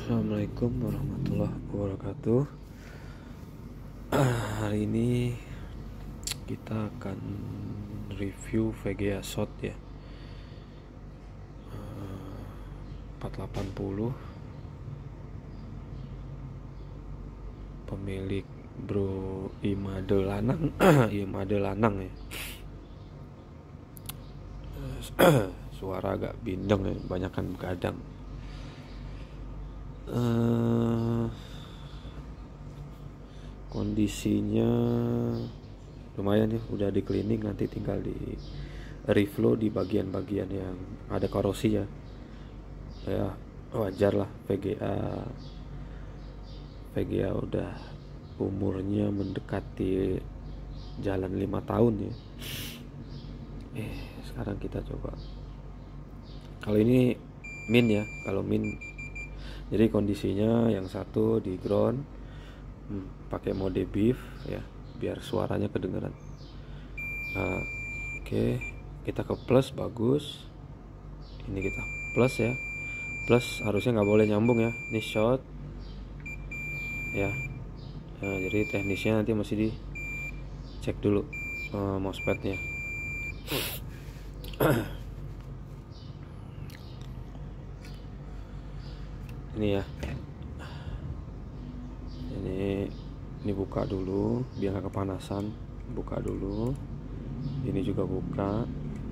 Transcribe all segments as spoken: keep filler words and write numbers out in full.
Assalamualaikum warahmatullahi wabarakatuh. Hari ini kita akan review V G A Shot ya, empat delapan nol pemilik Bro Imade Lanang. Imade Lanang ya. Suara agak bindeng ya, banyakan begadang. Uh, kondisinya lumayan ya, udah di cleaning, nanti tinggal di reflow di bagian-bagian yang ada korosi ya. Ya wajar lah, V G A V G A udah umurnya mendekati jalan lima tahun ya. Eh sekarang kita coba. Kalau ini min ya, kalau min jadi kondisinya yang satu di ground, hmm, pakai mode beef ya, biar suaranya kedengeran. Nah, oke, okay. Kita ke plus, bagus. Ini kita plus ya, plus harusnya nggak boleh nyambung ya. Ini short ya. Nah, jadi teknisnya nanti masih dicek dulu uh, mousepadnya. Ini ya, ini ini buka dulu biar nggak kepanasan, buka dulu. Ini juga buka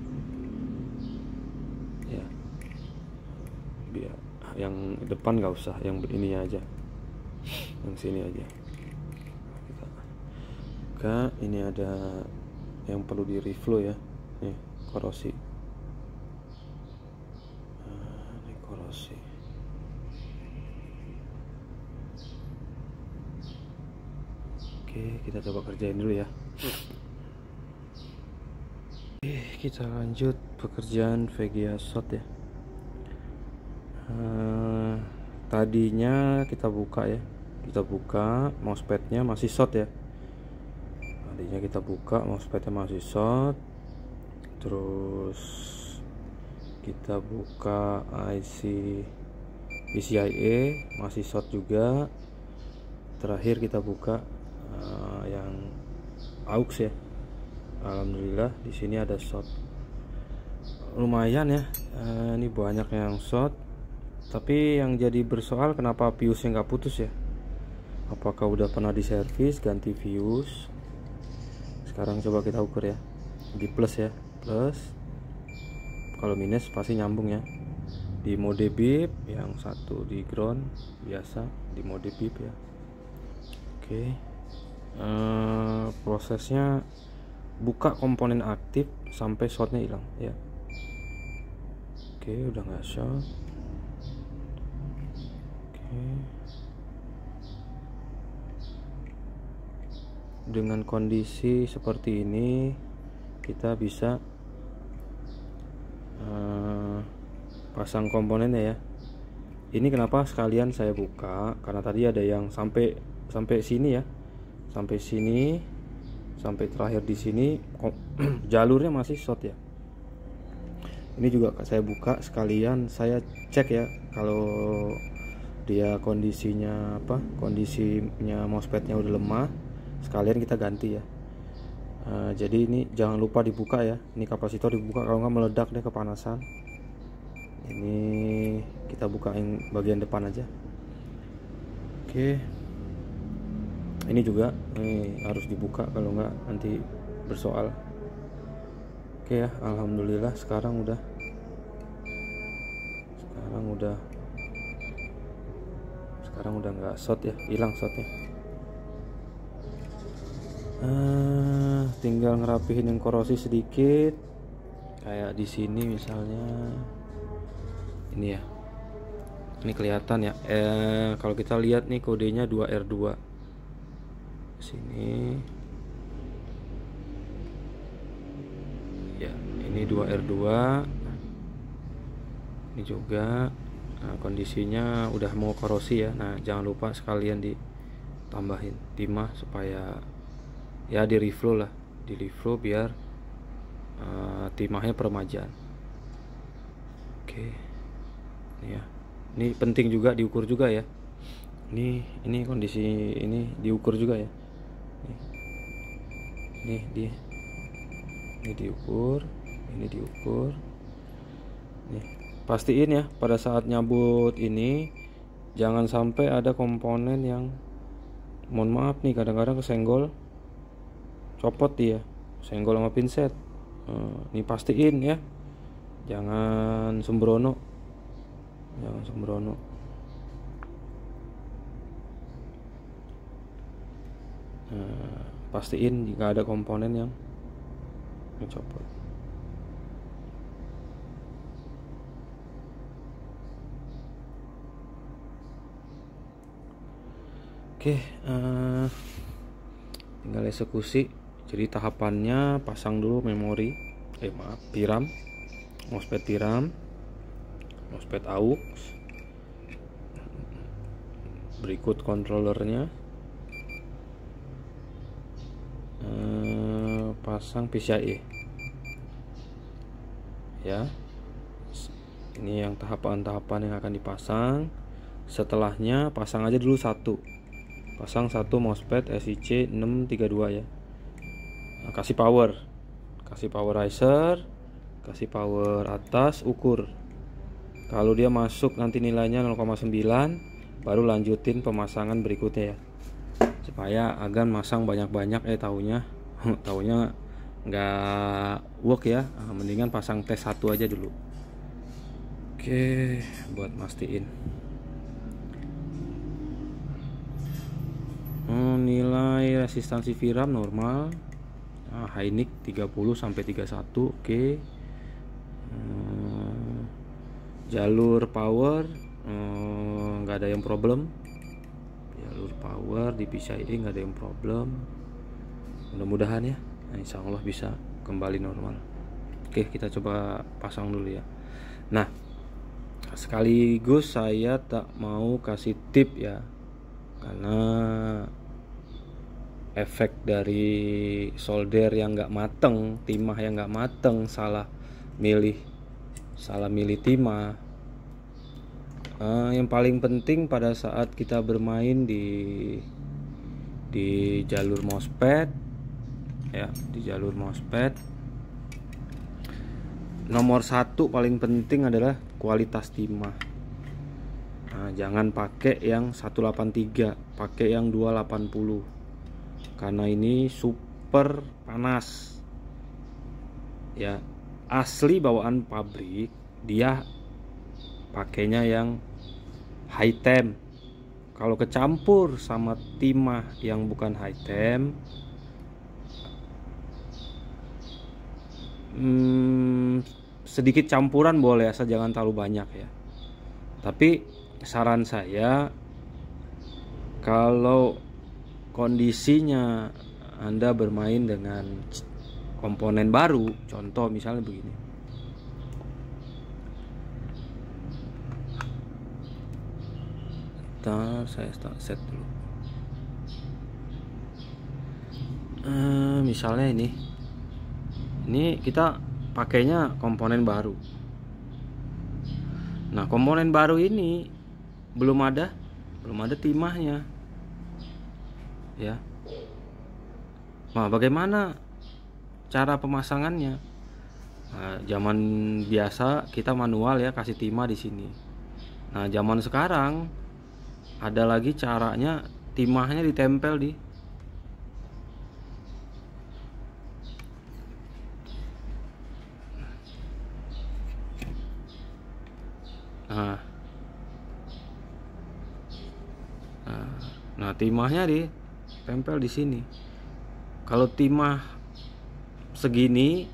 ya, biar yang depan nggak usah, yang ini aja, yang sini aja. Kita buka, ini ada yang perlu di reflow ya, nih korosi, nah, ini korosi. Oke, kita coba kerjain dulu ya. Oke, kita lanjut pekerjaan V G A Shot ya. Uh, tadinya kita buka ya, kita buka mousepadnya masih short ya. Tadinya kita buka mousepadnya masih short, terus kita buka I C P C I E masih short juga. Terakhir kita buka Uh, yang aux ya. Alhamdulillah di sini ada short. Lumayan ya. Uh, ini banyak yang short. Tapi yang jadi bersoal kenapa fuse-nya nggak putus ya? Apakah udah pernah diservis ganti fuse? Sekarang coba kita ukur ya. Di plus ya, plus. Kalau minus pasti nyambung ya. Di mode beep, yang satu di ground biasa di mode beep ya. Oke. Okay. Uh, prosesnya buka komponen aktif sampai shortnya hilang ya. Oke, udah nggak short. Oke, dengan kondisi seperti ini kita bisa uh, pasang komponennya ya. Ini kenapa sekalian saya buka, karena tadi ada yang sampai sampai sini ya, sampai sini, sampai terakhir di sini jalurnya masih short ya. Ini juga saya buka sekalian saya cek ya, kalau dia kondisinya apa, kondisinya mousepadnya udah lemah, sekalian kita ganti ya. Uh, jadi ini jangan lupa dibuka ya, ini kapasitor dibuka, kalau nggak meledak deh kepanasan. Ini kita buka yang bagian depan aja. Oke. Ini juga ini harus dibuka, kalau enggak nanti bersoal. Oke ya, alhamdulillah sekarang udah sekarang udah sekarang udah nggak short ya, hilang shortnya. Uh, tinggal ngerapihin yang korosi sedikit, kayak di sini misalnya. Ini ya, ini kelihatan ya. Eh, kalau kita lihat nih kodenya dua R dua. Sini ya, ini dua R dua, ini juga. Nah, kondisinya udah mau korosi ya. Nah, jangan lupa sekalian ditambahin timah supaya ya di reflow lah, di reflow biar uh, timahnya peremajaan. Oke, ini ya. Ini penting juga diukur juga ya. Ini ini kondisi ini diukur juga ya. Nih dia. Ini diukur, ini diukur. Nih, pastiin ya pada saat nyabut ini jangan sampai ada komponen yang, mohon maaf nih, kadang-kadang kesenggol, copot dia, senggol sama pinset. Nah, ini pastiin ya, jangan sembrono, jangan sembrono. Nah, pastiin jika ada komponen yang copot. Oke, uh, tinggal eksekusi. Jadi tahapannya pasang dulu memori, eh maaf, VRAM, MOSFET VRAM, MOSFET aux, berikut controllernya, uh, pasang P C I E. Ya, ini yang tahapan-tahapan yang akan dipasang. Setelahnya pasang aja dulu satu. Pasang satu MOSFET S I C enam tiga dua ya. Nah, kasih power, kasih power riser, kasih power atas, ukur. Kalau dia masuk nanti nilainya nol koma sembilan, baru lanjutin pemasangan berikutnya ya. Supaya agan masang banyak-banyak eh taunya taunya nggak work ya. Nah, mendingan pasang tes satu aja dulu. Oke, buat mastiin. Oh, nilai resistansi VRAM normal. Nah, Hynix tiga puluh sampai tiga puluh satu, oke. Hmm, jalur power nggak hmm, ada yang problem. Jalur power di P C I E nggak ada yang problem. Mudah-mudahan ya. Nah, insya Allah bisa kembali normal. Oke, kita coba pasang dulu ya. Nah, sekaligus saya tak mau kasih tip ya, karena efek dari solder yang nggak mateng, timah yang nggak mateng, salah milih salah milih timah. Uh, yang paling penting pada saat kita bermain di di jalur MOSFET ya, di jalur MOSFET nomor satu paling penting adalah kualitas timah. Nah, jangan pakai yang seratus delapan puluh tiga, pakai yang dua ratus delapan puluh, karena ini super panas ya. Asli bawaan pabrik dia pakainya yang high temp. Kalau kecampur sama timah yang bukan high temp, hmm, sedikit campuran boleh, asal jangan terlalu banyak ya. Tapi saran saya, kalau kondisinya Anda bermain dengan komponen baru, contoh misalnya begini. Bentar, saya start set dulu. Uh, misalnya ini, ini kita pakainya komponen baru. Nah, komponen baru ini belum ada belum ada timahnya ya. Nah, bagaimana cara pemasangannya? Nah, zaman biasa kita manual ya, kasih timah di sini. Nah, zaman sekarang ada lagi caranya, timahnya ditempel di Nah, nah, nah timahnya ditempel di sini. Kalau timah segini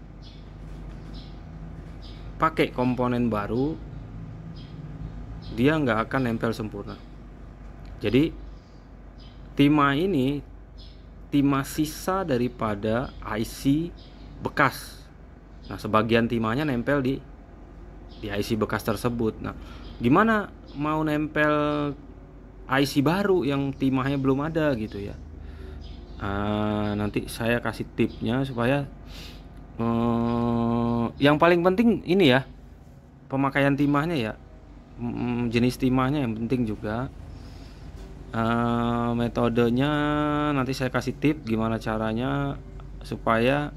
pakai komponen baru, dia nggak akan nempel sempurna. Jadi timah ini timah sisa daripada I C bekas. Nah, sebagian timahnya nempel di di I C bekas tersebut. Nah, gimana mau nempel I C baru yang timahnya belum ada gitu ya? Uh, nanti saya kasih tipnya supaya uh, yang paling penting ini ya, pemakaian timahnya ya. mm, jenis timahnya yang penting juga. Uh, metodenya nanti saya kasih tip gimana caranya supaya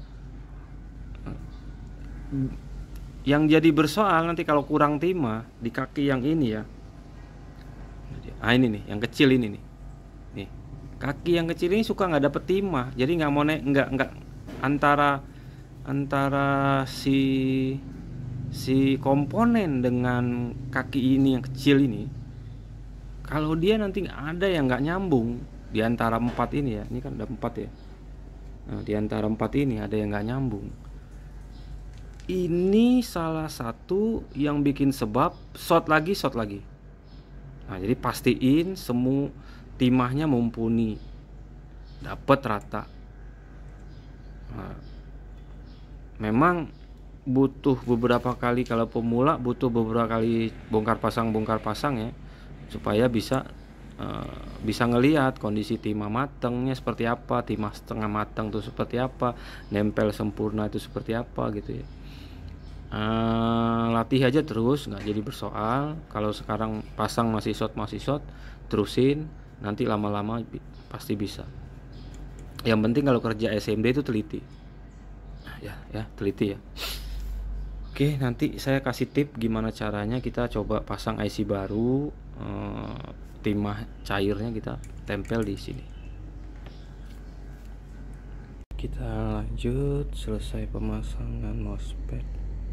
uh, yang jadi bersoal nanti kalau kurang timah di kaki yang ini ya. Ah ini nih, yang kecil ini nih. Nih, kaki yang kecil ini suka nggak dapet timah, jadi nggak mau naik, nggak nggak antara antara si si komponen dengan kaki ini yang kecil ini. Kalau dia nanti ada yang nggak nyambung di antara empat ini ya, ini kan ada empat ya. Nah, di antara empat ini ada yang nggak nyambung. Ini salah satu yang bikin sebab short lagi, short lagi. Nah, jadi pastiin semua timahnya mumpuni, dapat rata. Nah, memang butuh beberapa kali, kalau pemula butuh beberapa kali bongkar pasang bongkar pasang ya, supaya bisa uh, bisa ngelihat kondisi timah matangnya seperti apa, timah setengah matang tuh seperti apa, nempel sempurna itu seperti apa gitu ya. Uh, latih aja terus, nggak jadi bersoal. Kalau sekarang pasang masih short masih short, terusin, nanti lama-lama pasti bisa. Yang penting kalau kerja S M D itu teliti. Nah, ya, ya teliti ya. Oke, nanti saya kasih tip gimana caranya kita coba pasang I C baru, eh, timah cairnya kita tempel di sini. Kita lanjut, selesai pemasangan mousepad.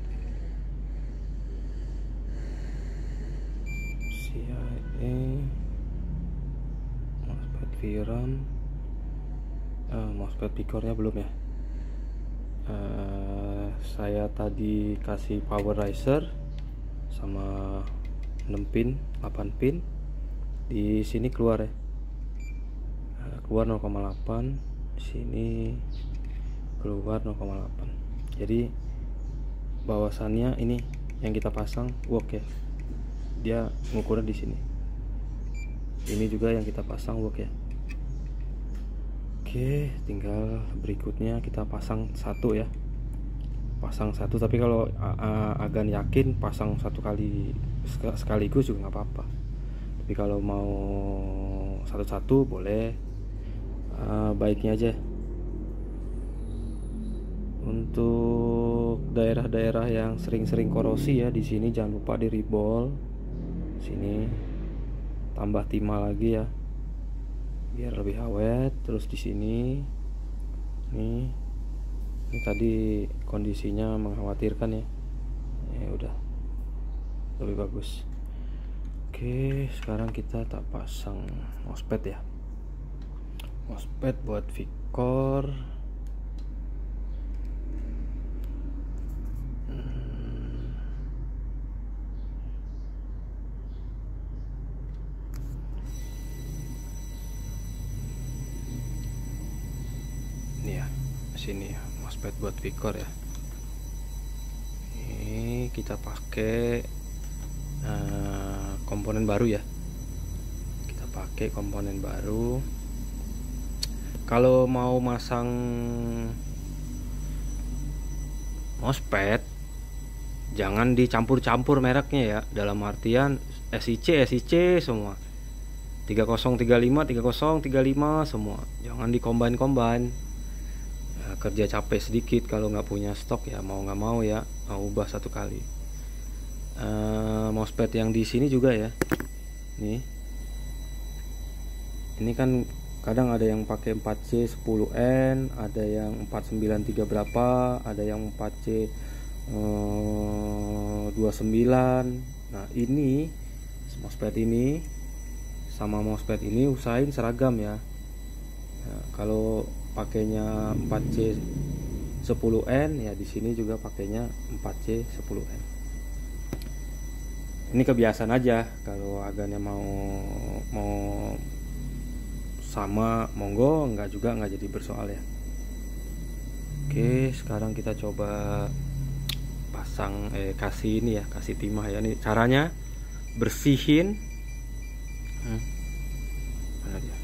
C I A, mousepad V RAM, eh, mousepad picornya belum ya. Uh, saya tadi kasih power riser sama enam pin, delapan pin. Di sini keluar ya. Uh, keluar nol koma delapan, sini keluar nol koma delapan. Jadi bawasannya ini yang kita pasang work ya. Dia ngukurnya di sini. Ini juga yang kita pasang work ya. Oke, tinggal berikutnya kita pasang satu ya, pasang satu. Tapi kalau agak yakin pasang satu kali sekaligus juga nggak apa-apa. Tapi kalau mau satu-satu boleh, uh, baiknya aja. Untuk daerah-daerah yang sering-sering korosi ya, di sini jangan lupa di reball. Sini tambah timah lagi ya, biar lebih awet. Terus di sini nih, ini tadi kondisinya mengkhawatirkan ya, ya udah lebih bagus. Oke, sekarang kita tak pasang mousepad ya, mousepad buat Vicor. Sini ya, mousepad buat Vicor ya. Ini kita pakai uh, komponen baru ya. Kita pakai komponen baru. Kalau mau masang mousepad, jangan dicampur-campur mereknya ya. Dalam artian S I C, S I C semua. tiga nol tiga lima, tiga nol tiga lima semua. Jangan di-combine-combine. Kerja capek sedikit kalau nggak punya stok ya, mau nggak mau ya, mau ubah satu kali. Uh, mousepad yang di sini juga ya, nih ini kan kadang ada yang pakai empat C sepuluh N, ada yang empat sembilan tiga berapa, ada yang empat C uh, dua puluh sembilan. Nah ini mousepad ini sama mousepad ini usahain seragam ya. Nah, kalau pakainya empat C sepuluh N ya, di sini juga pakainya empat C sepuluh N. Ini kebiasaan aja. Kalau agannya mau mau sama monggo, enggak juga nggak jadi bersoal ya. Oke, sekarang kita coba pasang eh kasih ini ya, kasih timah ya. Ini caranya bersihin. Hmm. Mana dia?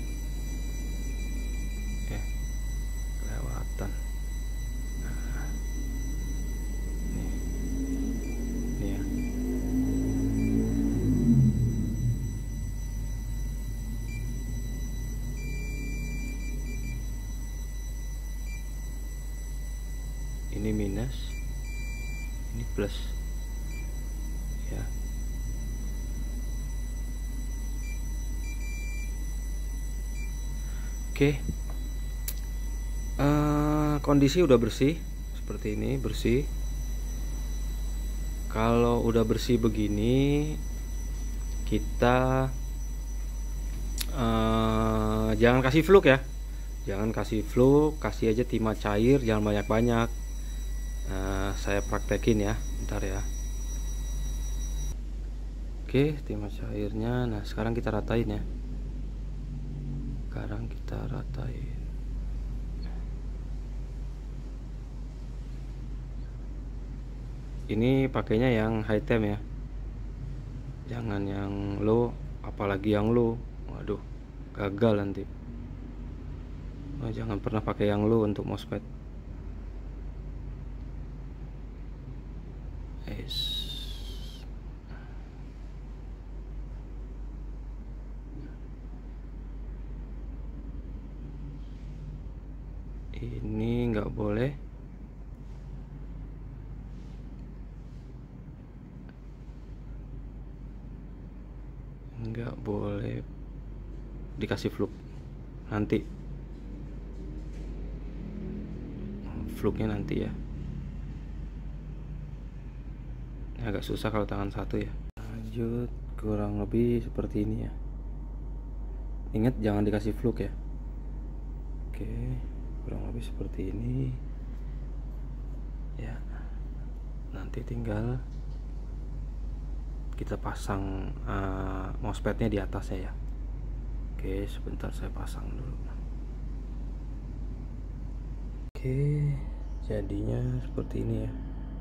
ini minus, ini plus ya. Oke, uh, kondisi udah bersih seperti ini, bersih. Kalau udah bersih begini, kita uh, jangan kasih fluk ya, jangan kasih fluk, kasih aja timah cair, jangan banyak-banyak. Uh, saya praktekin ya, bentar ya. Oke, timah cairnya. Nah, sekarang kita ratain ya. Sekarang kita ratain. Ini pakainya yang high temp ya, jangan yang low, apalagi yang low, waduh gagal nanti. Oh, jangan pernah pakai yang low untuk MOSFET. Es. Ini nggak boleh nggak boleh dikasih fluk, nanti fluknya nanti ya. Ini agak susah kalau tangan satu ya. Lanjut, kurang lebih seperti ini ya. Ingat jangan dikasih fluk ya. Oke, kurang lebih seperti ini ya. Nanti tinggal kita pasang uh, MOSFET-nya di atasnya ya. Oke, sebentar saya pasang dulu. Oke, jadinya seperti ini ya.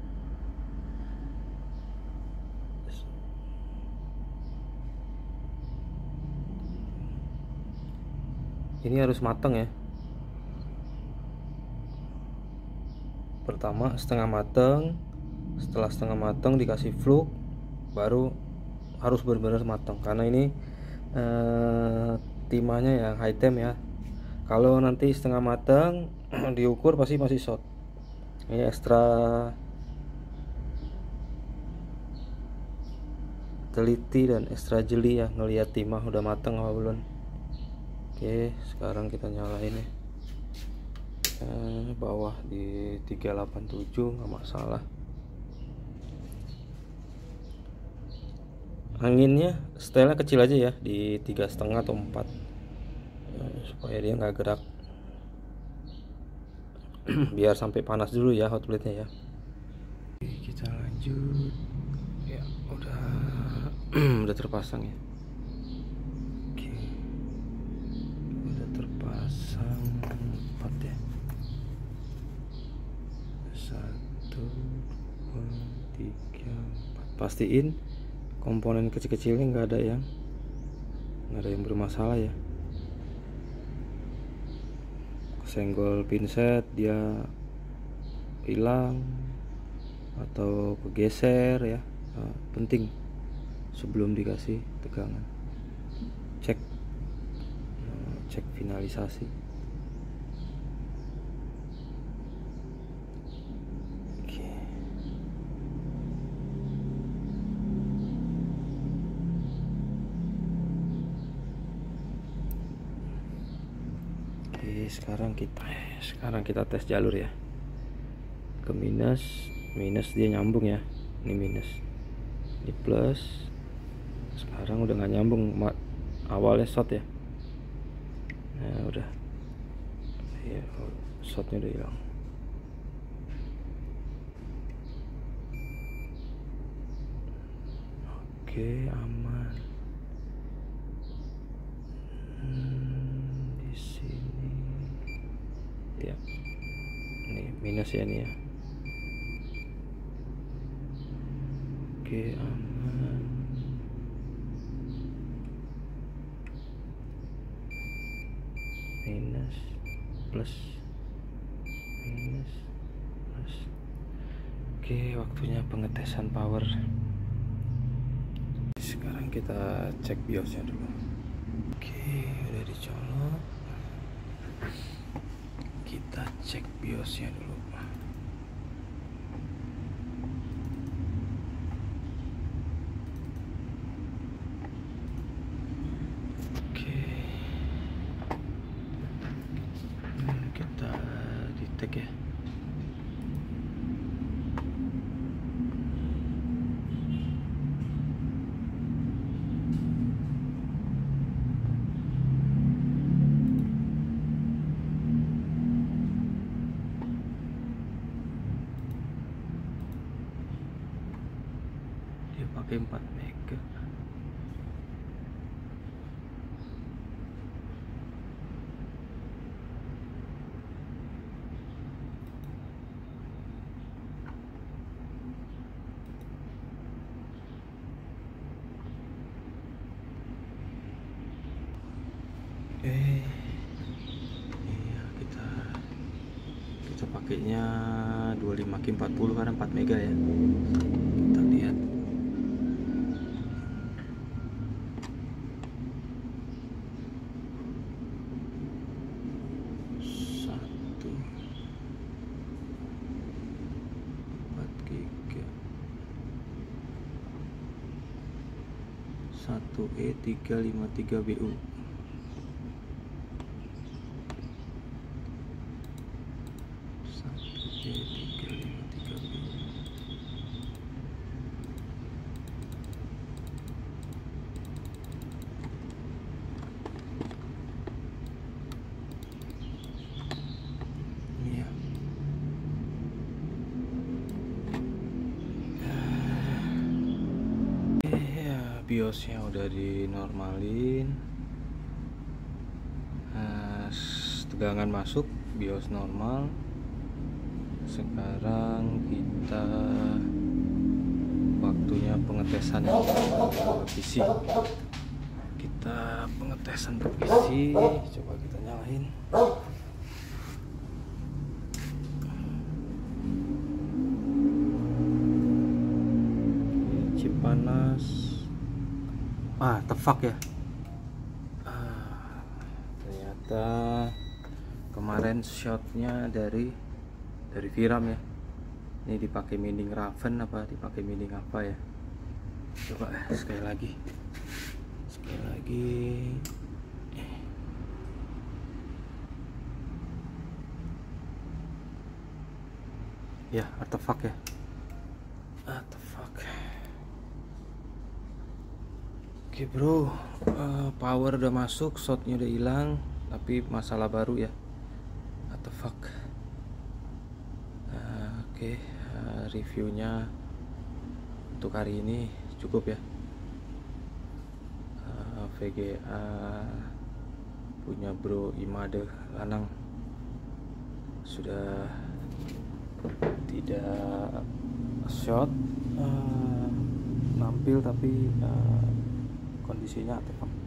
Ini harus matang ya. Pertama setengah matang, setelah setengah matang dikasih fluk, baru harus benar-benar matang, karena ini eh, timahnya yang high temp ya. Kalau nanti setengah matang diukur pasti masih short. Ini ekstra teliti dan ekstra jeli ya, ngelihat timah udah matang apa belum. Oke, sekarang kita nyalain ya. Eh, bawah di tiga delapan tujuh nggak masalah. Anginnya setelnya kecil aja ya, di tiga setengah atau empat, supaya dia nggak gerak. Biar sampai panas dulu ya hot plate-nya ya. Oke, kita lanjut ya. Udah udah terpasang ya. Oke, udah terpasang empat ya. Satu, dua, tiga, empat. Pastiin komponen kecil-kecilnya nggak ada yang nggak ada yang bermasalah ya. Kesenggol pinset dia hilang atau kegeser ya. Nah, penting sebelum dikasih tegangan cek cek finalisasi. Sekarang kita sekarang kita tes jalur ya. Ke minus, minus dia nyambung ya. Ini minus, ini plus. Sekarang udah nggak nyambung, awalnya short ya. Nah udah ya, shortnya udah hilang. Oke, aman. Hmm, di sini ya, nih minus ya nih ya. Oke, aman. Minus, plus, minus, plus. Oke, waktunya pengetesan power. Sekarang kita cek biosnya dulu. Oke, udah dicolok. Kita cek biosnya dulu. pakai empat mega. Eh, iya kita kita pakainya dua puluh lima K empat puluh karena empat mega ya. Kita lihat. Satu empat giga. Satu E tiga lima tiga B U. BIOSnya udah dinormalin. Nah, tegangan masuk, BIOS normal. Sekarang kita waktunya pengetesan P C. Kita pengetesan ke P C, coba kita nyalain. Chip panas. Ah, tefak ya. Ah, ternyata kemarin shotnya dari dari Viram ya. Ini dipakai mining Raven apa dipakai mining apa ya? Coba eh, sekali lagi, sekali lagi. Ya, artefak ya. Artefak. Oke bro, uh, power udah masuk, shotnya udah hilang, tapi masalah baru ya. What the fuck. Uh, Oke, okay. uh, reviewnya untuk hari ini cukup ya. uh, V G A punya bro Imade Lanang sudah tidak shot, uh, nampil tapi uh, kondisinya artefak.